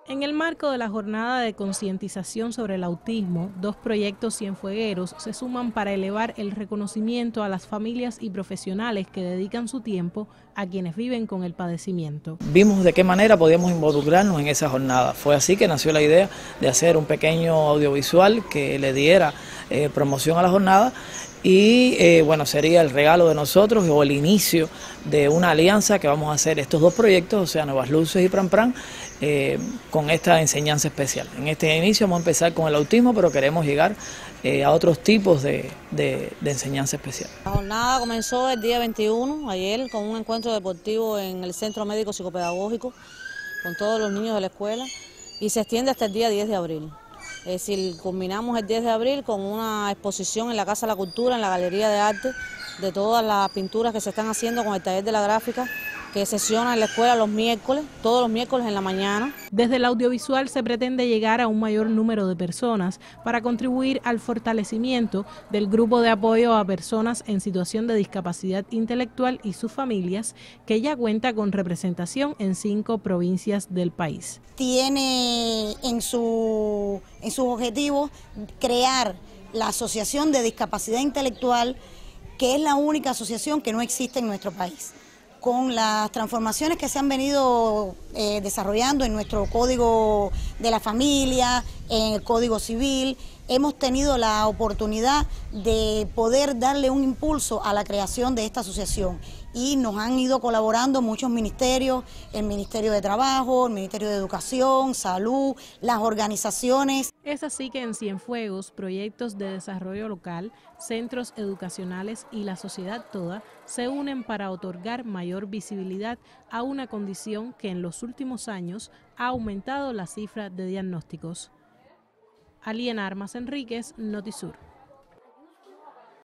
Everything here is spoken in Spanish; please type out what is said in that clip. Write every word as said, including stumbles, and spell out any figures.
En el marco de la jornada de concientización sobre el autismo, dos proyectos cienfuegueros se suman para elevar el reconocimiento a las familias y profesionales que dedican su tiempo a quienes viven con el padecimiento. Vimos de qué manera podíamos involucrarnos en esa jornada. Fue así que nació la idea de hacer un pequeño audiovisual que le diera eh, promoción a la jornada y eh, bueno, sería el regalo de nosotros o el inicio de una alianza que vamos a hacer estos dos proyectos, o sea, Nuevas Luces y Pran Pran, eh, con esta enseñanza especial. En este inicio vamos a empezar con el autismo, pero queremos llegar eh, a otros tipos de, de, de enseñanza especial. La jornada comenzó el día veintiuno, ayer, con un encuentro deportivo en el Centro Médico Psicopedagógico, con todos los niños de la escuela, y se extiende hasta el día diez de abril. Es decir, culminamos el diez de abril con una exposición en la Casa de la Cultura, en la Galería de Arte, de todas las pinturas que se están haciendo con el taller de la gráfica, que sesiona en la escuela los miércoles, todos los miércoles en la mañana. Desde el audiovisual se pretende llegar a un mayor número de personas para contribuir al fortalecimiento del grupo de apoyo a personas en situación de discapacidad intelectual y sus familias, que ya cuenta con representación en cinco provincias del país. Tiene en, su, en sus objetivos crear la Asociación de Discapacidad Intelectual, que es la única asociación que no existe en nuestro país. Con las transformaciones que se han venido eh, desarrollando en nuestro Código de la Familia, en el Código Civil, hemos tenido la oportunidad de poder darle un impulso a la creación de esta asociación y nos han ido colaborando muchos ministerios, el Ministerio de Trabajo, el Ministerio de Educación, Salud, las organizaciones. Es así que en Cienfuegos, proyectos de desarrollo local, centros educacionales y la sociedad toda se unen para otorgar mayor visibilidad a una condición que en los últimos años ha aumentado la cifra de diagnósticos. Aliena Armas Enríquez, Notisur.